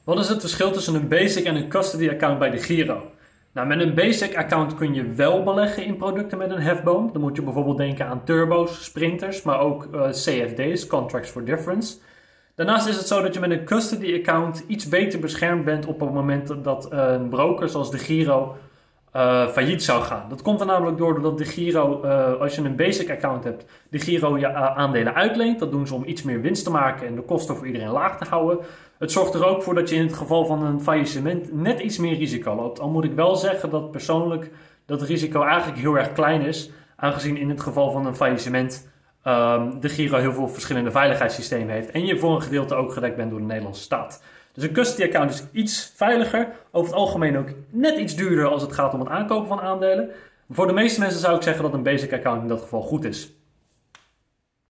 Wat is het verschil tussen een basic en een custody account bij de Giro? Nou, met een basic account kun je wel beleggen in producten met een hefboom. Dan moet je bijvoorbeeld denken aan turbo's, sprinters, maar ook CFD's, Contracts for Difference. Daarnaast is het zo dat je met een custody account iets beter beschermd bent op het moment dat een broker zoals de Giro failliet zou gaan. Dat komt er namelijk door doordat de Giro, als je een basic account hebt, de Giro je aandelen uitleent. Dat doen ze om iets meer winst te maken en de kosten voor iedereen laag te houden. Het zorgt er ook voor dat je in het geval van een faillissement net iets meer risico loopt. Al moet ik wel zeggen dat persoonlijk dat risico eigenlijk heel erg klein is, aangezien in het geval van een faillissement de Giro heel veel verschillende veiligheidssystemen heeft en je voor een gedeelte ook gedekt bent door de Nederlandse staat. Dus een custody account is iets veiliger, over het algemeen ook net iets duurder als het gaat om het aankopen van aandelen. Maar voor de meeste mensen zou ik zeggen dat een basic account in dat geval goed is.